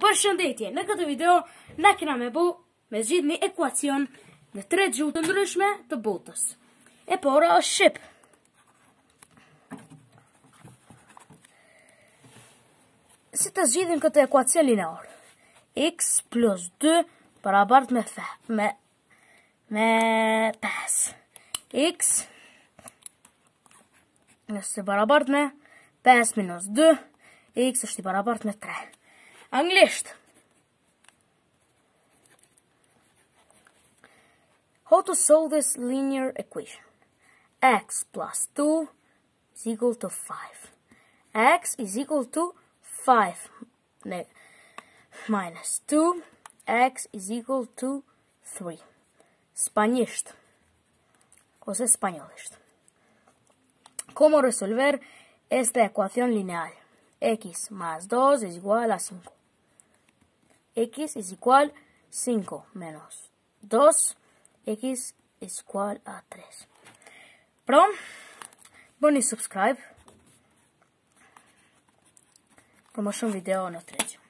Përshëndetje, në këtë video na kena me zgjidh një ekuacion në 3 gjuhë të ndryshme të botës. E para është shqip. Si të zgjidhim këtë ekuacion linear? X plus 2 barabart me 5. X është barabart me 5 minus 2. X është i barabart me 3. Anglisht. How to solve this linear equation? X plus 2 is equal to 5. X is equal to 5 minus 2. X is equal to 3. Spanjisht. Ose españolisht. ¿Cómo resolver esta ecuación lineal? X más 2 es igual a 5. X es igual a 5 menos 2. X es igual a 3. Prom, bëni subscribe për më shumë video në treqë.